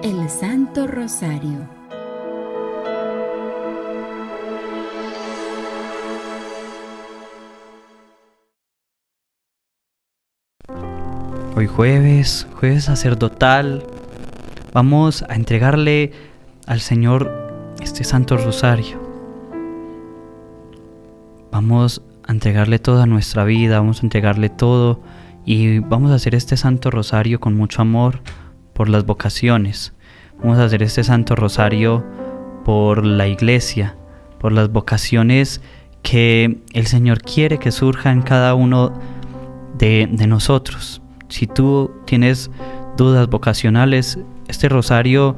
el Santo Rosario. Hoy jueves sacerdotal, vamos a entregarle al Señor este Santo Rosario. Vamos a entregarle toda nuestra vida, vamos a entregarle todo y vamos a hacer este Santo Rosario con mucho amor por las vocaciones. Vamos a hacer este Santo Rosario por la Iglesia, por las vocaciones que el Señor quiere que surjan en cada uno de nosotros. Si tú tienes dudas vocacionales, este rosario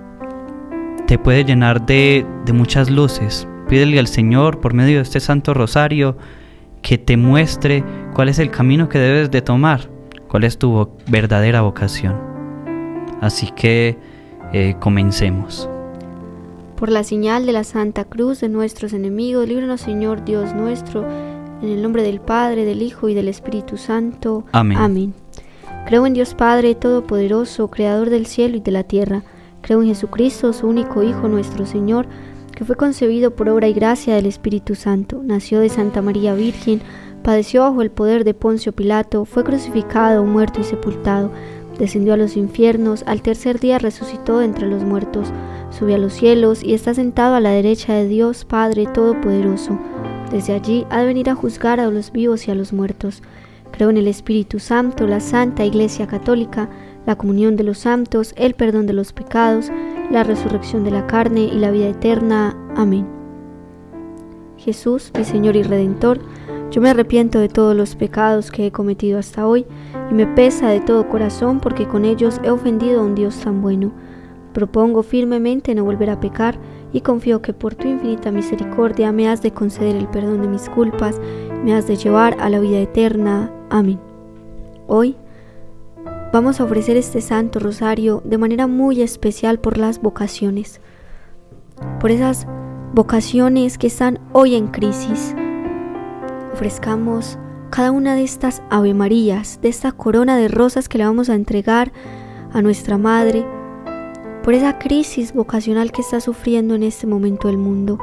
te puede llenar de muchas luces. Pídele al Señor por medio de este Santo Rosario que te muestre cuál es el camino que debes de tomar, cuál es tu verdadera vocación. Así que comencemos. Por la señal de la Santa Cruz de nuestros enemigos, líbranos, Señor Dios nuestro, en el nombre del Padre, del Hijo y del Espíritu Santo. Amén. Amén. Creo en Dios Padre Todopoderoso, Creador del cielo y de la tierra. Creo en Jesucristo, su único Hijo, nuestro Señor, que fue concebido por obra y gracia del Espíritu Santo. Nació de Santa María Virgen, padeció bajo el poder de Poncio Pilato, fue crucificado, muerto y sepultado. Descendió a los infiernos, al tercer día resucitó de entre los muertos. Subió a los cielos y está sentado a la derecha de Dios Padre Todopoderoso. Desde allí ha de venir a juzgar a los vivos y a los muertos. Creo en el Espíritu Santo, la Santa Iglesia Católica, la comunión de los santos, el perdón de los pecados, la resurrección de la carne y la vida eterna. Amén. Jesús, mi Señor y Redentor, yo me arrepiento de todos los pecados que he cometido hasta hoy y me pesa de todo corazón porque con ellos he ofendido a un Dios tan bueno. Propongo firmemente no volver a pecar y confío que por tu infinita misericordia me has de conceder el perdón de mis culpas, me has de llevar a la vida eterna. Amén. Hoy vamos a ofrecer este Santo Rosario de manera muy especial por las vocaciones, por esas vocaciones que están hoy en crisis. Ofrezcamos cada una de estas Ave Marías, de esta corona de rosas que le vamos a entregar a nuestra Madre, por esa crisis vocacional que está sufriendo en este momento el mundo.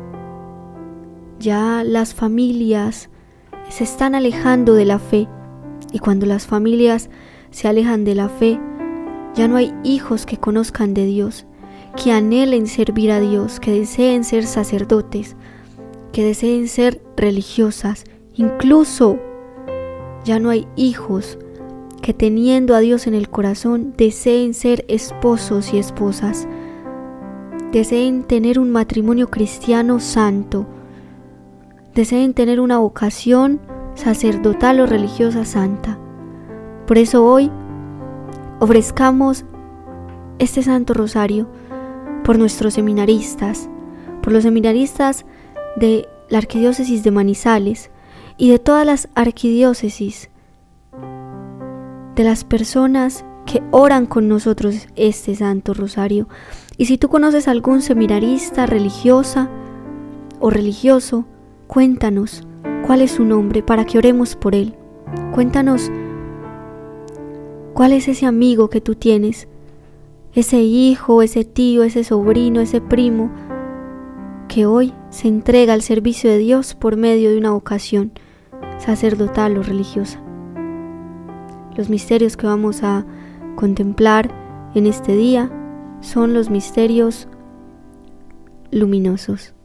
Ya las familias se están alejando de la fe, y cuando las familias se alejan de la fe, ya no hay hijos que conozcan de Dios, que anhelen servir a Dios, que deseen ser sacerdotes, que deseen ser religiosas. Incluso ya no hay hijos que teniendo a Dios en el corazón deseen ser esposos y esposas, deseen tener un matrimonio cristiano santo, deseen tener una vocación sacerdotal o religiosa santa. Por eso hoy ofrezcamos este Santo Rosario por nuestros seminaristas, por los seminaristas de la Arquidiócesis de Manizales y de todas las arquidiócesis, de las personas que oran con nosotros este Santo Rosario. Y si tú conoces algún seminarista religiosa o religioso, cuéntanos cuál es su nombre para que oremos por él. Cuéntanos cuál es ese amigo que tú tienes, ese hijo, ese tío, ese sobrino, ese primo, que hoy se entrega al servicio de Dios por medio de una vocación sacerdotal o religiosa. Los misterios que vamos a contemplar en este día son los misterios luminosos.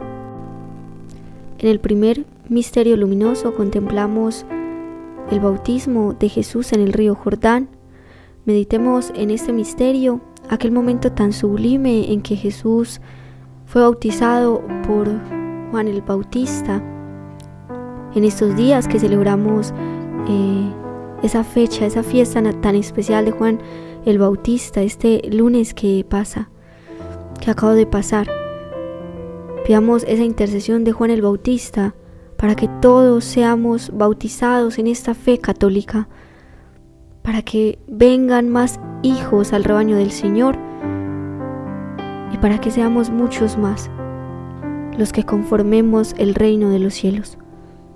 En el primer misterio luminoso contemplamos el bautismo de Jesús en el río Jordán. Meditemos en este misterio, aquel momento tan sublime en que Jesús fue bautizado por Juan el Bautista. En estos días que celebramos esa fecha, esa fiesta tan especial de Juan el Bautista, este lunes que acaba de pasar, pidamos esa intercesión de Juan el Bautista para que todos seamos bautizados en esta fe católica, para que vengan más hijos al rebaño del Señor y para que seamos muchos más los que conformemos el reino de los cielos.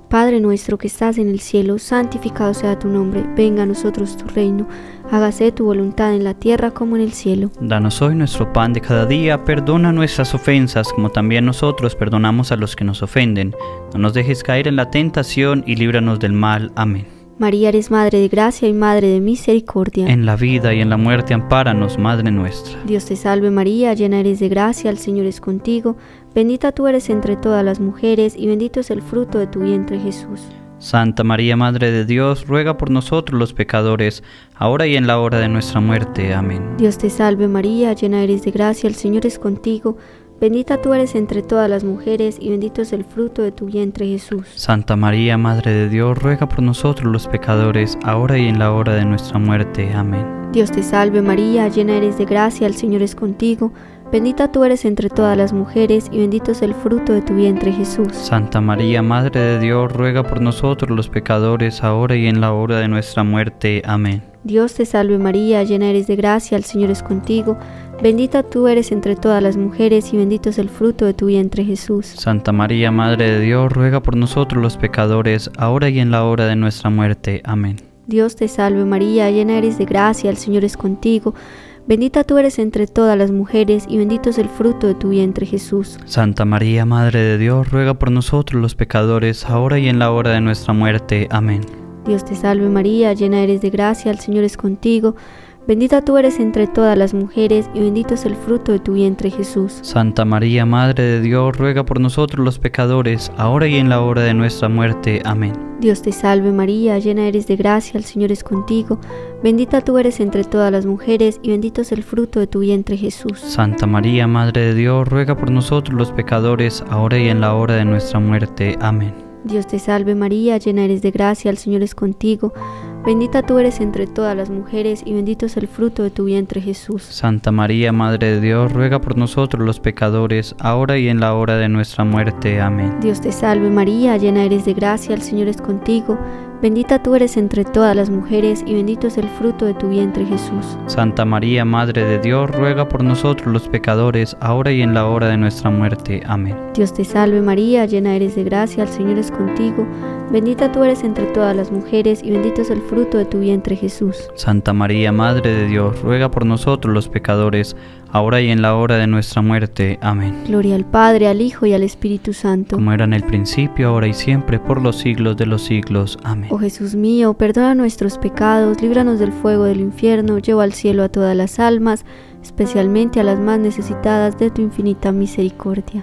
Padre nuestro que estás en el cielo, santificado sea tu nombre. Venga a nosotros tu reino. Hágase tu voluntad en la tierra como en el cielo. Danos hoy nuestro pan de cada día. Perdona nuestras ofensas, como también nosotros perdonamos a los que nos ofenden. No nos dejes caer en la tentación y líbranos del mal. Amén. María, eres Madre de gracia y Madre de misericordia. En la vida y en la muerte, ampáranos, Madre nuestra. Dios te salve María, llena eres de gracia, el Señor es contigo. Bendita tú eres entre todas las mujeres, y bendito es el fruto de tu vientre, Jesús. Santa María, Madre de Dios, ruega por nosotros los pecadores, ahora y en la hora de nuestra muerte. Amén. Dios te salve María, llena eres de gracia, el Señor es contigo. Bendita tú eres entre todas las mujeres, y bendito es el fruto de tu vientre, Jesús. Santa María, Madre de Dios, ruega por nosotros los pecadores, ahora y en la hora de nuestra muerte. Amén. Dios te salve María, llena eres de gracia, el Señor es contigo. Bendita tú eres entre todas las mujeres, y bendito es el fruto de tu vientre, Jesús. Santa María, Madre de Dios, ruega por nosotros los pecadores, ahora y en la hora de nuestra muerte. Amén. Dios te salve María, llena eres de gracia, el Señor es contigo. Bendita tú eres entre todas las mujeres, y bendito es el fruto de tu vientre, Jesús. Santa María, Madre de Dios, ruega por nosotros los pecadores, ahora y en la hora de nuestra muerte. Amén. Dios te salve María, llena eres de gracia, el Señor es contigo. Bendita tú eres entre todas las mujeres, y bendito es el fruto de tu vientre, Jesús. Santa María, Madre de Dios, ruega por nosotros los pecadores, ahora y en la hora de nuestra muerte. Amén. Dios te salve María, llena eres de gracia, el Señor es contigo. Bendita tú eres entre todas las mujeres, y bendito es el fruto de tu vientre, Jesús. Santa María, Madre de Dios, ruega por nosotros los pecadores, ahora y en la hora de nuestra muerte. Amén. Dios te salve María, llena eres de gracia, el Señor es contigo. Bendita tú eres entre todas las mujeres, y bendito es el fruto de tu vientre, Jesús. Santa María, Madre de Dios, ruega por nosotros los pecadores, ahora y en la hora de nuestra muerte. Amén. Dios te salve María, llena eres de gracia, el Señor es contigo. Bendita tú eres entre todas las mujeres, y bendito es el fruto de tu vientre, Jesús. Santa María, Madre de Dios, ruega por nosotros los pecadores, ahora y en la hora de nuestra muerte. Amén. Dios te salve María, llena eres de gracia, el Señor es contigo. Bendita tú eres entre todas las mujeres, y bendito es el fruto de tu vientre, Jesús. Santa María, Madre de Dios, ruega por nosotros los pecadores, ahora y en la hora de nuestra muerte. Amén. Dios te salve María, llena eres de gracia, el Señor es contigo. Bendita tú eres entre todas las mujeres, y bendito es el fruto de tu vientre, Jesús. Santa María, Madre de Dios, ruega por nosotros los pecadores, ahora y en la hora de nuestra muerte. Amén. Gloria al Padre, al Hijo y al Espíritu Santo. Como era en el principio, ahora y siempre, por los siglos de los siglos. Amén. Oh Jesús mío, perdona nuestros pecados, líbranos del fuego del infierno, lleva al cielo a todas las almas, especialmente a las más necesitadas de tu infinita misericordia.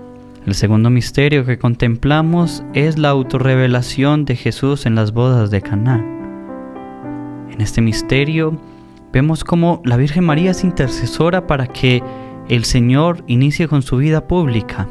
El segundo misterio que contemplamos es la autorrevelación de Jesús en las bodas de Caná. En este misterio vemos cómo la Virgen María es intercesora para que el Señor inicie con su vida pública.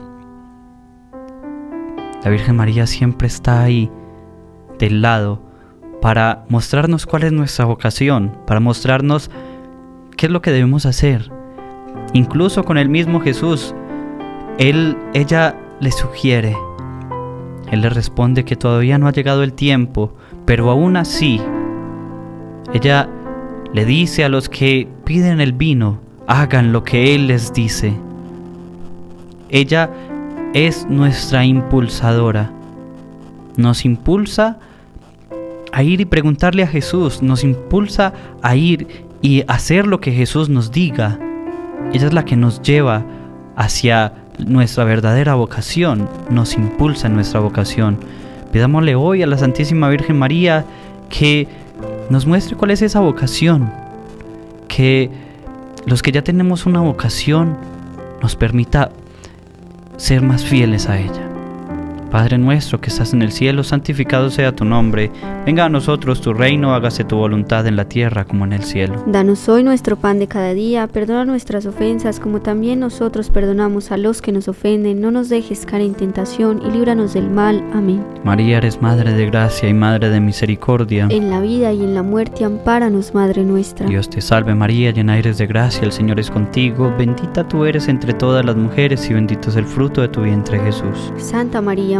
La Virgen María siempre está ahí, del lado, para mostrarnos cuál es nuestra vocación, para mostrarnos qué es lo que debemos hacer. Incluso con el mismo Jesús, ella le sugiere, él le responde que todavía no ha llegado el tiempo, pero aún así, ella le dice a los que piden el vino, hagan lo que él les dice. Ella es nuestra impulsadora, nos impulsa a ir y preguntarle a Jesús, nos impulsa a ir y hacer lo que Jesús nos diga. Ella es la que nos lleva hacia nuestra verdadera vocación, nos impulsa en nuestra vocación. Pidámosle hoy a la Santísima Virgen María que nos muestre cuál es esa vocación, que los que ya tenemos una vocación nos permita ser más fieles a ella. Padre nuestro que estás en el cielo, santificado sea tu nombre. Venga a nosotros tu reino, hágase tu voluntad en la tierra como en el cielo. Danos hoy nuestro pan de cada día, perdona nuestras ofensas como también nosotros perdonamos a los que nos ofenden. No nos dejes caer en tentación y líbranos del mal. Amén. María, eres Madre de gracia y Madre de misericordia. En la vida y en la muerte, ampáranos, Madre nuestra. Dios te salve María, llena eres de gracia, el Señor es contigo. Bendita tú eres entre todas las mujeres y bendito es el fruto de tu vientre, Jesús. Santa María,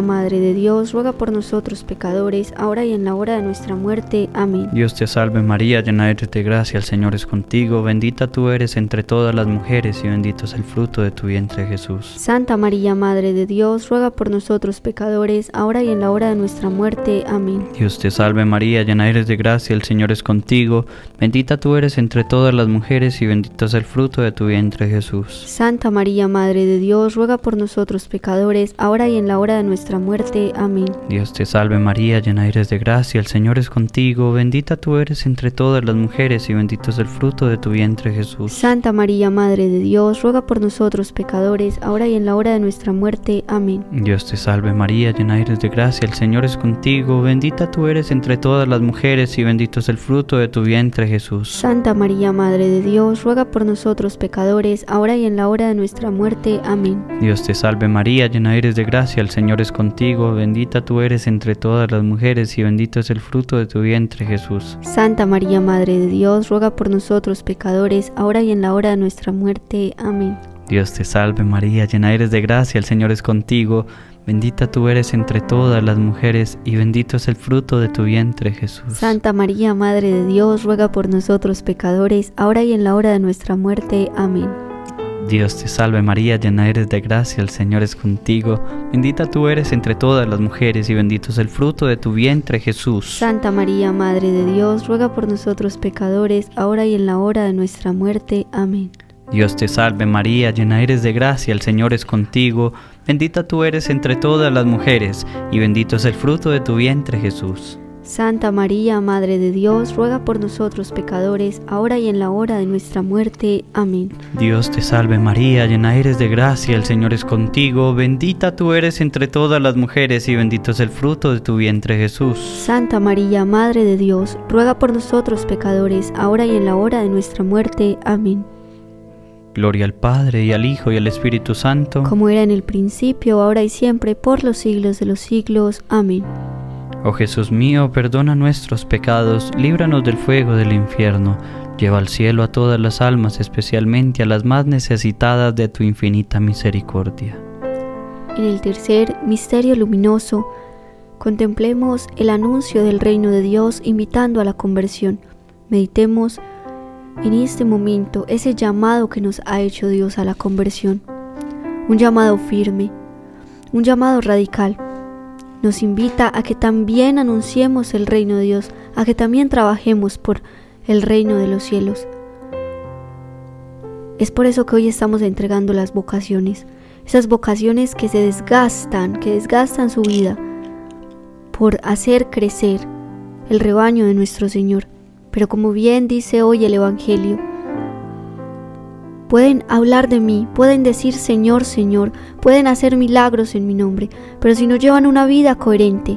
María, Madre de Dios, ruega por nosotros pecadores, ahora y en la hora de nuestra muerte. Amén. Dios te salve María, llena eres de gracia, el Señor es contigo, bendita tú eres entre todas las mujeres y bendito es el fruto de tu vientre Jesús. Santa María, Madre de Dios, ruega por nosotros pecadores, ahora y en la hora de nuestra muerte. Amén. Dios te salve María, llena eres de gracia, el Señor es contigo, bendita tú eres entre todas las mujeres y bendito es el fruto de tu vientre Jesús. Santa María, Madre de Dios, ruega por nosotros pecadores, ahora y en la hora de nuestra muerte. Amén. Dios te salve María, llena eres de gracia, el Señor es contigo, bendita tú eres entre todas las mujeres y bendito es el fruto de tu vientre Jesús. Santa María, Madre de Dios, ruega por nosotros pecadores, ahora y en la hora de nuestra muerte. Amén. Dios te salve María, llena eres de gracia, el Señor es contigo, bendita tú eres entre todas las mujeres y bendito es el fruto de tu vientre Jesús. Santa María, Madre de Dios, ruega por nosotros pecadores, ahora y en la hora de nuestra muerte. Amén. Dios te salve María, llena eres de gracia, el Señor es contigo, bendita tú eres entre todas las mujeres y bendito es el fruto de tu vientre Jesús. Santa María, Madre de Dios, ruega por nosotros pecadores, ahora y en la hora de nuestra muerte. Amén. Dios te salve María, llena eres de gracia, el Señor es contigo, bendita tú eres entre todas las mujeres y bendito es el fruto de tu vientre Jesús. Santa María, Madre de Dios, ruega por nosotros pecadores, ahora y en la hora de nuestra muerte. Amén. Dios te salve María, llena eres de gracia, el Señor es contigo, bendita tú eres entre todas las mujeres y bendito es el fruto de tu vientre Jesús. Santa María, Madre de Dios, ruega por nosotros pecadores, ahora y en la hora de nuestra muerte. Amén. Dios te salve María, llena eres de gracia, el Señor es contigo, bendita tú eres entre todas las mujeres y bendito es el fruto de tu vientre Jesús. Santa María, Madre de Dios, ruega por nosotros pecadores, ahora y en la hora de nuestra muerte. Amén. Dios te salve María, llena eres de gracia, el Señor es contigo, bendita tú eres entre todas las mujeres y bendito es el fruto de tu vientre Jesús. Santa María, Madre de Dios, ruega por nosotros pecadores, ahora y en la hora de nuestra muerte. Amén. Gloria al Padre, y al Hijo, y al Espíritu Santo, como era en el principio, ahora y siempre, por los siglos de los siglos. Amén. Oh Jesús mío, perdona nuestros pecados, líbranos del fuego del infierno, lleva al cielo a todas las almas, especialmente a las más necesitadas de tu infinita misericordia. En el tercer misterio luminoso, contemplemos el anuncio del reino de Dios invitando a la conversión. Meditemos en este momento ese llamado que nos ha hecho Dios a la conversión. Un llamado firme, un llamado radical. Nos invita a que también anunciemos el reino de Dios, a que también trabajemos por el reino de los cielos. Es por eso que hoy estamos entregando las vocaciones, esas vocaciones que se desgastan, que desgastan su vida por hacer crecer el rebaño de nuestro Señor. Pero como bien dice hoy el Evangelio, pueden hablar de mí, pueden decir Señor, Señor, pueden hacer milagros en mi nombre, pero si no llevan una vida coherente,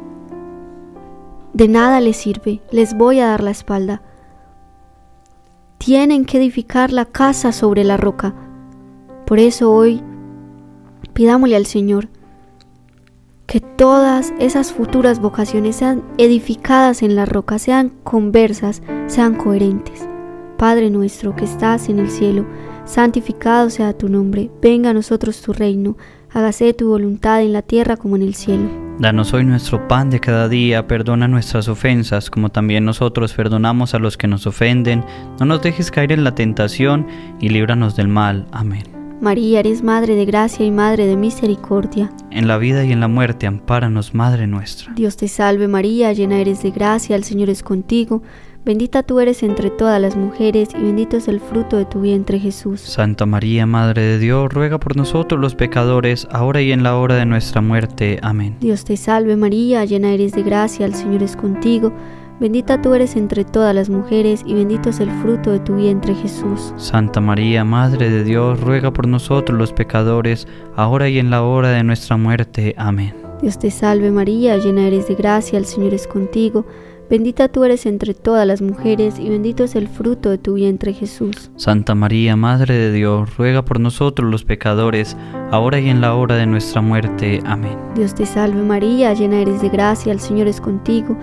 de nada les sirve, les voy a dar la espalda. Tienen que edificar la casa sobre la roca. Por eso hoy pidámosle al Señor que todas esas futuras vocaciones sean edificadas en la roca, sean conversas, sean coherentes. Padre nuestro que estás en el cielo, santificado sea tu nombre, venga a nosotros tu reino, hágase tu voluntad en la tierra como en el cielo. Danos hoy nuestro pan de cada día, perdona nuestras ofensas, como también nosotros perdonamos a los que nos ofenden. No nos dejes caer en la tentación y líbranos del mal. Amén. María, eres Madre de gracia y Madre de misericordia. En la vida y en la muerte, ampáranos, Madre nuestra. Dios te salve María, llena eres de gracia, el Señor es contigo. Bendita tú eres entre todas las mujeres y bendito es el fruto de tu vientre Jesús. Santa María, Madre de Dios, ruega por nosotros los pecadores, ahora y en la hora de nuestra muerte. Amén. Dios te salve María, llena eres de gracia, el Señor es contigo. Bendita tú eres entre todas las mujeres y bendito es el fruto de tu vientre Jesús. Santa María, Madre de Dios, ruega por nosotros los pecadores, ahora y en la hora de nuestra muerte. Amén. Dios te salve María, llena eres de gracia, el Señor es contigo. Bendita tú eres entre todas las mujeres y bendito es el fruto de tu vientre Jesús. Santa María, Madre de Dios, ruega por nosotros los pecadores, ahora y en la hora de nuestra muerte. Amén. Dios te salve María, llena eres de gracia, el Señor es contigo.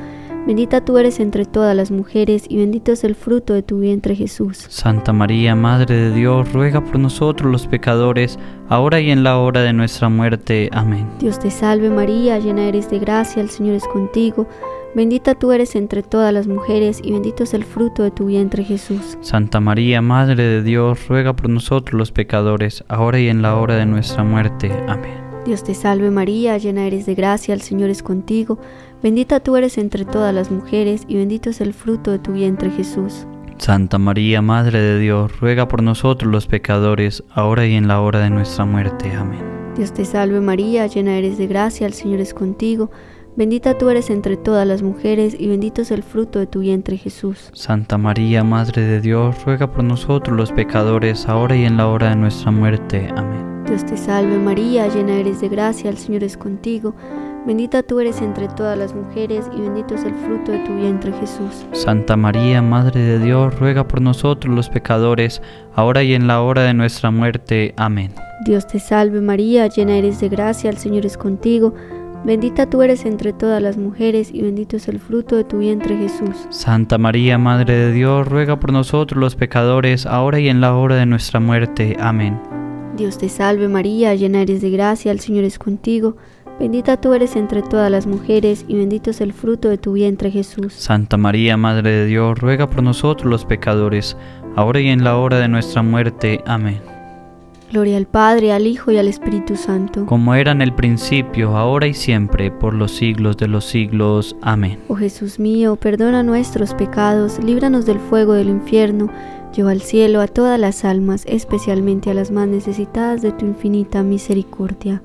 Bendita tú eres entre todas las mujeres, y bendito es el fruto de tu vientre, Jesús. Santa María, Madre de Dios, ruega por nosotros los pecadores, ahora y en la hora de nuestra muerte. Amén. Dios te salve María, llena eres de gracia, el Señor es contigo. Bendita tú eres entre todas las mujeres, y bendito es el fruto de tu vientre, Jesús. Santa María, Madre de Dios, ruega por nosotros los pecadores, ahora y en la hora de nuestra muerte. Amén. Dios te salve María, llena eres de gracia, el Señor es contigo. Bendita tú eres entre todas las mujeres, y bendito es el fruto de tu vientre, Jesús. Santa María, Madre de Dios, ruega por nosotros los pecadores, ahora y en la hora de nuestra muerte. Amén. Dios te salve María, llena eres de gracia, el Señor es contigo. Bendita tú eres entre todas las mujeres, y bendito es el fruto de tu vientre, Jesús. Santa María, Madre de Dios, ruega por nosotros los pecadores, ahora y en la hora de nuestra muerte. Amén. Dios te salve María, llena eres de gracia, el Señor es contigo. Bendita tú eres entre todas las mujeres, y bendito es el fruto de tu vientre, Jesús. Santa María, Madre de Dios, ruega por nosotros los pecadores, ahora y en la hora de nuestra muerte. Amén. Dios te salve María, llena eres de gracia, el Señor es contigo. Bendita tú eres entre todas las mujeres, y bendito es el fruto de tu vientre, Jesús. Santa María, Madre de Dios, ruega por nosotros los pecadores, ahora y en la hora de nuestra muerte. Amén. Dios te salve María, llena eres de gracia, el Señor es contigo. Bendita tú eres entre todas las mujeres, y bendito es el fruto de tu vientre, Jesús. Santa María, Madre de Dios, ruega por nosotros los pecadores, ahora y en la hora de nuestra muerte. Amén. Gloria al Padre, al Hijo y al Espíritu Santo. Como era en el principio, ahora y siempre, por los siglos de los siglos. Amén. Oh Jesús mío, perdona nuestros pecados, líbranos del fuego del infierno, lleva al cielo a todas las almas, especialmente a las más necesitadas de tu infinita misericordia.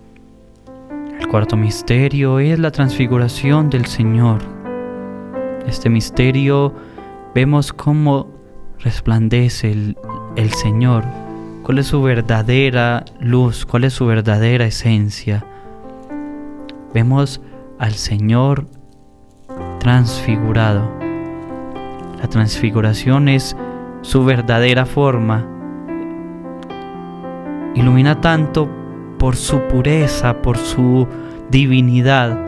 El cuarto misterio es la transfiguración del Señor. Este misterio vemos cómo resplandece el Señor. ¿Cuál es su verdadera luz? ¿Cuál es su verdadera esencia? Vemos al Señor transfigurado. La transfiguración es su verdadera forma. Ilumina tanto por su pureza, por su divinidad.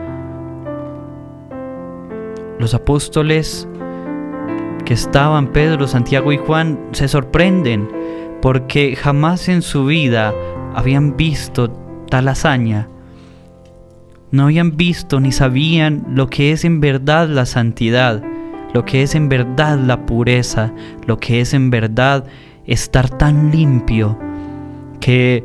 Los apóstoles que estaban, Pedro, Santiago y Juan, se sorprenden porque jamás en su vida habían visto tal hazaña. No habían visto ni sabían lo que es en verdad la santidad, lo que es en verdad la pureza, lo que es en verdad estar tan limpio que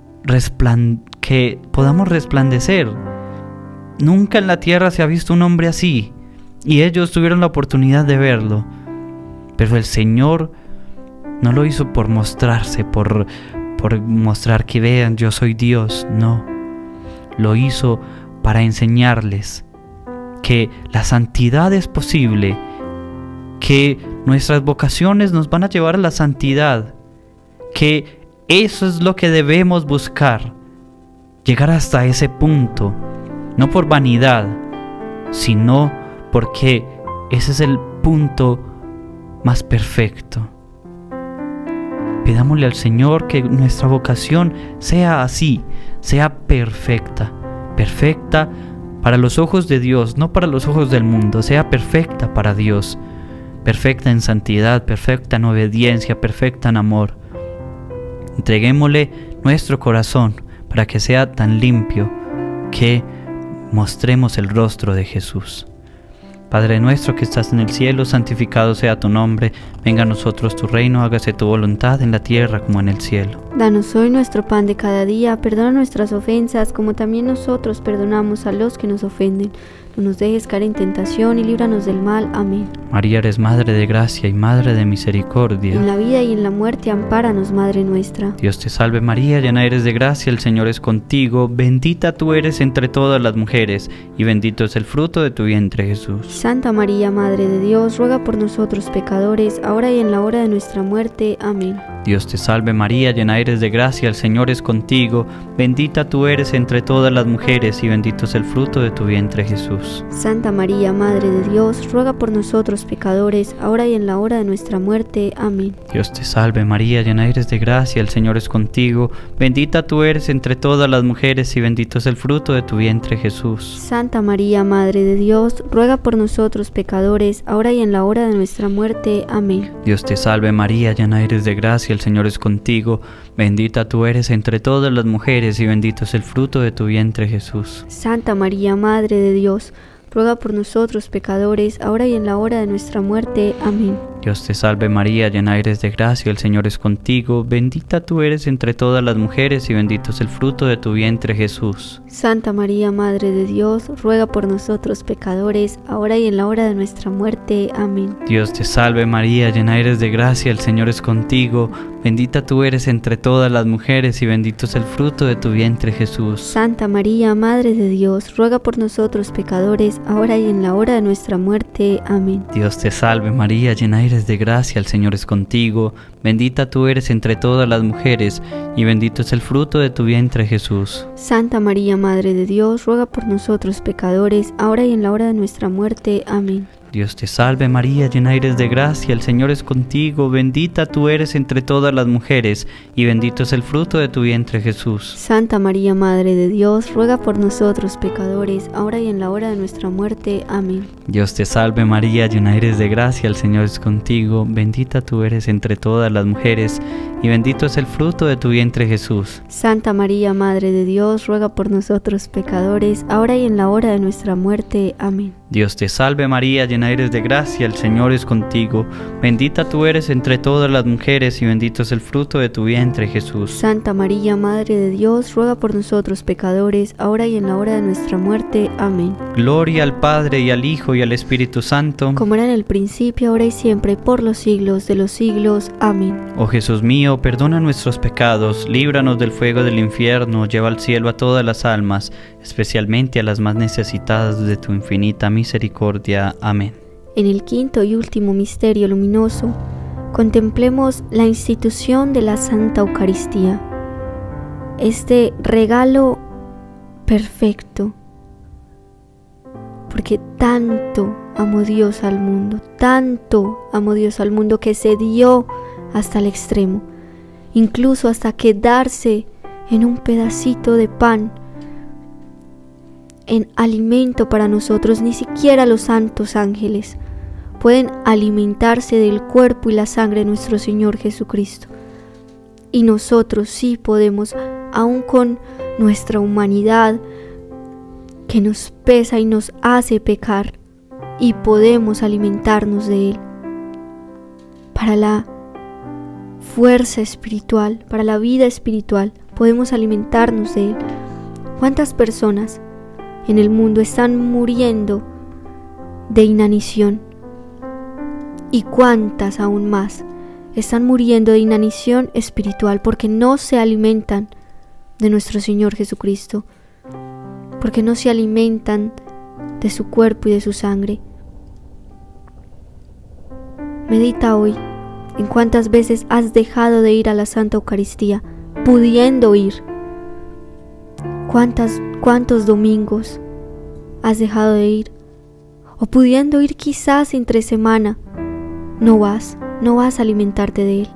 podamos resplandecer. Nunca en la tierra se ha visto un hombre así, y ellos tuvieron la oportunidad de verlo. Pero el Señor no lo hizo por mostrarse, por mostrar que vean, yo soy Dios. No, lo hizo para enseñarles que la santidad es posible, que nuestras vocaciones nos van a llevar a la santidad, que eso es lo que debemos buscar, llegar hasta ese punto, no por vanidad, sino porque ese es el punto más perfecto. Pidámosle al Señor que nuestra vocación sea así, sea perfecta, perfecta para los ojos de Dios, no para los ojos del mundo, sea perfecta para Dios, perfecta en santidad, perfecta en obediencia, perfecta en amor. Entreguémosle nuestro corazón para que sea tan limpio que mostremos el rostro de Jesús. Padre nuestro que estás en el cielo, santificado sea tu nombre. Venga a nosotros tu reino, hágase tu voluntad en la tierra como en el cielo. Danos hoy nuestro pan de cada día, perdona nuestras ofensas como también nosotros perdonamos a los que nos ofenden. No nos dejes caer en tentación y líbranos del mal. Amén. María, eres Madre de gracia y Madre de misericordia. En la vida y en la muerte, ampáranos, Madre nuestra. Dios te salve María, llena eres de gracia, el Señor es contigo. Bendita tú eres entre todas las mujeres, y bendito es el fruto de tu vientre, Jesús. Santa María, Madre de Dios, ruega por nosotros pecadores, ahora y en la hora de nuestra muerte. Amén. Dios te salve María, llena eres de gracia, el Señor es contigo, bendita tú eres entre todas las mujeres y bendito es el fruto de tu vientre Jesús. Santa María, Madre de Dios, ruega por nosotros pecadores, ahora y en la hora de nuestra muerte. Amén. Dios te salve María, llena eres de gracia, el Señor es contigo, bendita tú eres entre todas las mujeres y bendito es el fruto de tu vientre Jesús. Santa María, Madre de Dios, ruega por nosotros pecadores, ahora y en la hora de nuestra muerte. Amén. Dios te salve María, llena eres de gracia, el Señor es contigo, bendita tú eres entre todas las mujeres y bendito es el fruto de tu vientre Jesús. Santa María, Madre de Dios, ruega por nosotros pecadores, ahora y en la hora de nuestra muerte. Amén. Dios te salve María, llena eres de gracia, el Señor es contigo, bendita tú eres entre todas las mujeres y bendito es el fruto de tu vientre Jesús. Santa María, Madre de Dios, ruega por nosotros pecadores, ahora y en la hora de nuestra muerte. Amén. Dios te salve María, llena eres de gracia, el Señor es contigo, bendita tú eres entre todas las mujeres y bendito es el fruto de tu vientre Jesús. Santa María, Madre de Dios, ruega por nosotros pecadores, ahora y en la hora de nuestra muerte. Amén. Dios te salve María, llena eres de gracia, el Señor es contigo, bendita tú eres entre todas las mujeres y bendito es el fruto de tu vientre Jesús. Santa María, Madre de Dios, ruega por nosotros pecadores, ahora y en la hora de nuestra muerte. Amén. Dios te salve María, llena eres de gracia, el Señor es contigo, bendita tú eres entre todas las mujeres y bendito es el fruto de tu vientre Jesús. Santa María, Madre de Dios, ruega por nosotros pecadores, ahora y en la hora de nuestra muerte. Amén. Dios te salve María, llena eres de gracia, el Señor es contigo, bendita tú eres entre todas las mujeres y bendito es el fruto de tu vientre Jesús. Santa María, Madre de Dios, ruega por nosotros pecadores, ahora y en la hora de nuestra muerte. Amén. Dios te salve María, llena eres de gracia, el Señor es contigo, bendita tú eres entre todas las mujeres y bendito es el fruto de tu vientre Jesús. Santa María, Madre de Dios, ruega por nosotros pecadores, ahora y en la hora de nuestra muerte. Amén. Gloria al Padre y al Hijo y al Espíritu Santo, como era en el principio, ahora y siempre, por los siglos de los siglos. Amén. Oh Jesús mío, perdona nuestros pecados, líbranos del fuego del infierno, lleva al cielo a todas las almas, especialmente a las más necesitadas de tu infinita misericordia. Amén. En el quinto y último misterio luminoso, contemplemos la institución de la Santa Eucaristía. Este regalo perfecto, porque tanto amó Dios al mundo, tanto amó Dios al mundo que se dio hasta el extremo, incluso hasta quedarse en un pedacito de pan, en alimento para nosotros. Ni siquiera los santos ángeles pueden alimentarse del cuerpo y la sangre de nuestro Señor Jesucristo. Y nosotros sí podemos, aun con nuestra humanidad que nos pesa y nos hace pecar, y podemos alimentarnos de Él. Para la fuerza espiritual, para la vida espiritual, podemos alimentarnos de Él. ¿Cuántas personas en el mundo están muriendo de inanición? ¿Y cuántas aún más están muriendo de inanición espiritual porque no se alimentan de nuestro Señor Jesucristo? Porque no se alimentan de su cuerpo y de su sangre. Medita hoy en cuántas veces has dejado de ir a la Santa Eucaristía, pudiendo ir. ¿Cuántos domingos has dejado de ir? O pudiendo ir quizás entre semana, no vas a alimentarte de Él.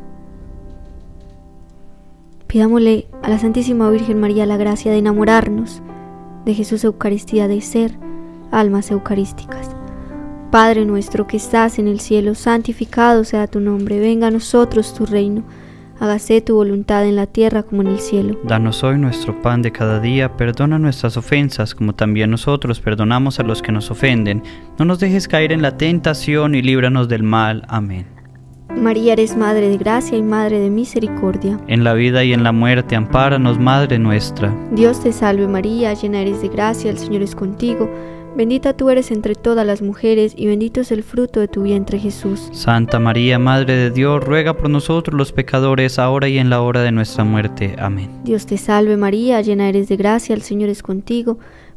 Pidámosle a la Santísima Virgen María la gracia de enamorarnos de Jesús Eucaristía, de ser almas eucarísticas. Padre nuestro que estás en el cielo, santificado sea tu nombre, venga a nosotros tu reino, hágase tu voluntad en la tierra como en el cielo. Danos hoy nuestro pan de cada día, perdona nuestras ofensas como también nosotros perdonamos a los que nos ofenden. No nos dejes caer en la tentación y líbranos del mal. Amén. María, eres Madre de gracia y Madre de misericordia. En la vida y en la muerte, ampáranos, Madre nuestra. Dios te salve María, llena eres de gracia, el Señor es contigo. Bendita tú eres entre todas las mujeres y bendito es el fruto de tu vientre Jesús. Santa María, Madre de Dios, ruega por nosotros los pecadores, ahora y en la hora de nuestra muerte. Amén. Dios te salve María, llena eres de gracia, el Señor es contigo.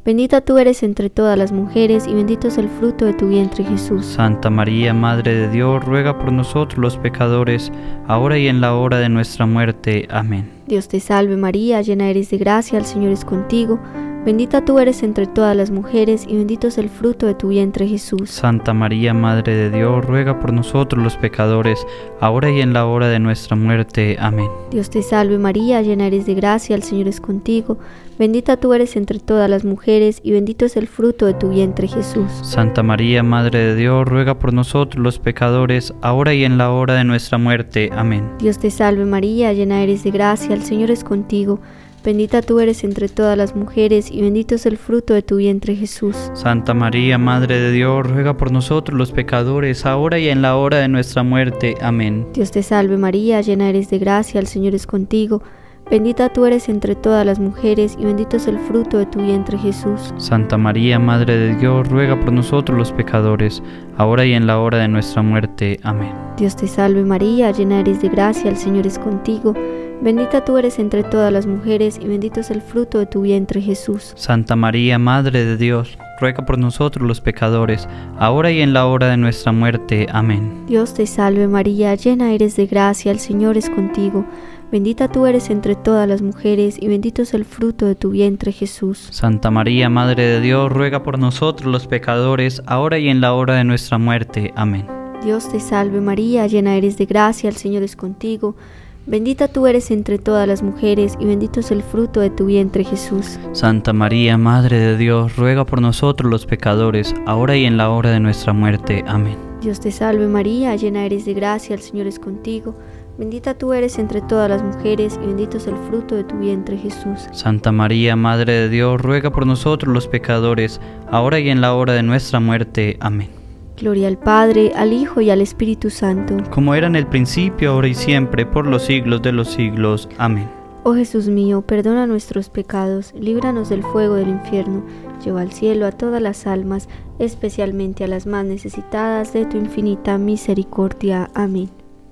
Bendita tú eres entre todas las mujeres y bendito es el fruto de tu vientre, Jesús. Santa María, Madre de Dios, ruega por nosotros los pecadores, ahora y en la hora de nuestra muerte. Amén. Dios te salve María, llena eres de gracia, el Señor es contigo. Bendita tú eres entre todas las mujeres y bendito es el fruto de tu vientre, Jesús. Santa María, Madre de Dios, ruega por nosotros los pecadores, ahora y en la hora de nuestra muerte. Amén. Dios te salve María, llena eres de gracia, el Señor es contigo. Bendita tú eres entre todas las mujeres y bendito es el fruto de tu vientre, Jesús. Santa María, Madre de Dios, ruega por nosotros los pecadores, ahora y en la hora de nuestra muerte. Amén. Dios te salve María, llena eres de gracia, el Señor es contigo. Bendita tú eres entre todas las mujeres y bendito es el fruto de tu vientre, Jesús. Santa María, Madre de Dios, ruega por nosotros los pecadores, ahora y en la hora de nuestra muerte. Amén. Dios te salve María, llena eres de gracia, el Señor es contigo. Bendita tú eres entre todas las mujeres y bendito es el fruto de tu vientre, Jesús. Santa María, Madre de Dios, ruega por nosotros los pecadores, ahora y en la hora de nuestra muerte. Amén. Dios te salve María, llena eres de gracia, el Señor es contigo. Bendita tú eres entre todas las mujeres y bendito es el fruto de tu vientre, Jesús. Santa María, Madre de Dios, ruega por nosotros los pecadores, ahora y en la hora de nuestra muerte. Amén. Dios te salve María, llena eres de gracia, el Señor es contigo. Bendita tú eres entre todas las mujeres y bendito es el fruto de tu vientre, Jesús. Santa María, Madre de Dios, ruega por nosotros los pecadores, ahora y en la hora de nuestra muerte. Amén. Dios te salve María, llena eres de gracia, el Señor es contigo. Bendita tú eres entre todas las mujeres y bendito es el fruto de tu vientre, Jesús. Santa María, Madre de Dios, ruega por nosotros los pecadores, ahora y en la hora de nuestra muerte. Amén. Dios te salve María, llena eres de gracia, el Señor es contigo. Bendita tú eres entre todas las mujeres y bendito es el fruto de tu vientre, Jesús. Santa María, Madre de Dios, ruega por nosotros los pecadores, ahora y en la hora de nuestra muerte. Amén. Gloria al Padre, al Hijo y al Espíritu Santo. Como era en el principio, ahora y siempre, por los siglos de los siglos. Amén. Oh Jesús mío, perdona nuestros pecados, líbranos del fuego del infierno, lleva al cielo a todas las almas, especialmente a las más necesitadas de tu infinita misericordia. Amén.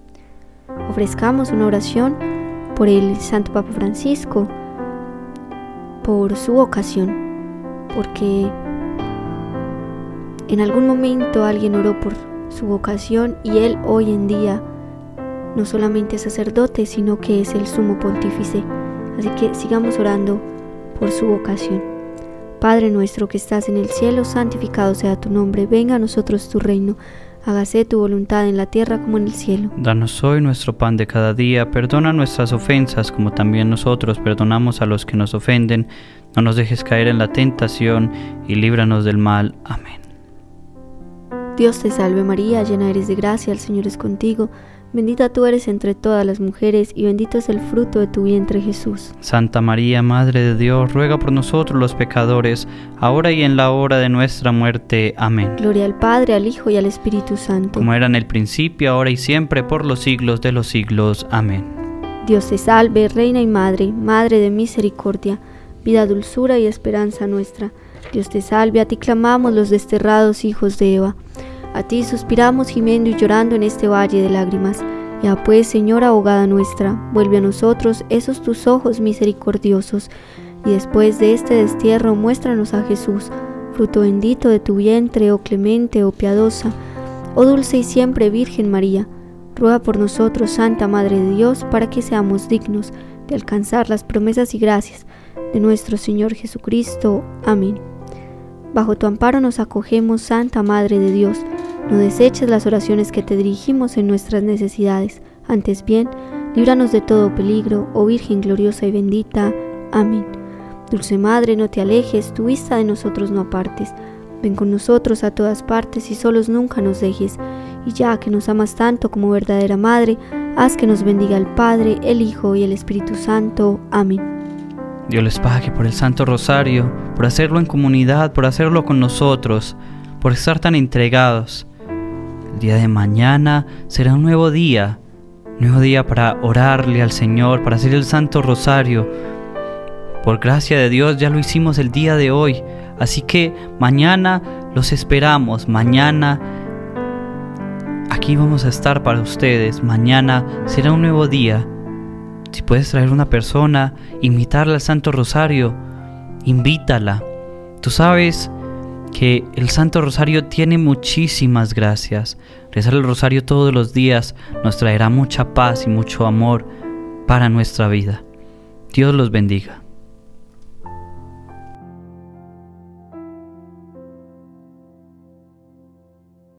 Ofrezcamos una oración por el Santo Papa Francisco, por su vocación, porque en algún momento alguien oró por su vocación y él hoy en día no solamente es sacerdote, sino que es el sumo pontífice. Así que sigamos orando por su vocación. Padre nuestro que estás en el cielo, santificado sea tu nombre. Venga a nosotros tu reino. Hágase tu voluntad en la tierra como en el cielo. Danos hoy nuestro pan de cada día. Perdona nuestras ofensas como también nosotros perdonamos a los que nos ofenden. No nos dejes caer en la tentación y líbranos del mal. Amén. Dios te salve María, llena eres de gracia, el Señor es contigo. Bendita tú eres entre todas las mujeres y bendito es el fruto de tu vientre, Jesús. Santa María, Madre de Dios, ruega por nosotros los pecadores, ahora y en la hora de nuestra muerte. Amén. Gloria al Padre, al Hijo y al Espíritu Santo. Como era en el principio, ahora y siempre, por los siglos de los siglos. Amén. Dios te salve, Reina y Madre, Madre de misericordia, vida, dulzura y esperanza nuestra. Dios te salve, a ti clamamos los desterrados hijos de Eva. A ti suspiramos gimiendo y llorando en este valle de lágrimas. Ya pues, Señora abogada nuestra, vuelve a nosotros esos tus ojos misericordiosos, y después de este destierro muéstranos a Jesús, fruto bendito de tu vientre, oh clemente, oh piadosa, oh dulce y siempre Virgen María. Ruega por nosotros, Santa Madre de Dios, para que seamos dignos de alcanzar las promesas y gracias de nuestro Señor Jesucristo. Amén. Bajo tu amparo nos acogemos, Santa Madre de Dios. No deseches las oraciones que te dirigimos en nuestras necesidades. Antes bien, líbranos de todo peligro, oh Virgen gloriosa y bendita. Amén. Dulce Madre, no te alejes, tu vista de nosotros no apartes. Ven con nosotros a todas partes y solos nunca nos dejes. Y ya que nos amas tanto como verdadera Madre, haz que nos bendiga el Padre, el Hijo y el Espíritu Santo. Amén. Dios les pague por el Santo Rosario, por hacerlo en comunidad, por hacerlo con nosotros, por estar tan entregados. El día de mañana será un nuevo día para orarle al Señor, para hacer el Santo Rosario. Por gracia de Dios ya lo hicimos el día de hoy, así que mañana los esperamos, mañana aquí vamos a estar para ustedes, mañana será un nuevo día. Si puedes traer una persona, invitarla al Santo Rosario, invítala. Tú sabes que el Santo Rosario tiene muchísimas gracias. Rezar el Rosario todos los días nos traerá mucha paz y mucho amor para nuestra vida. Dios los bendiga.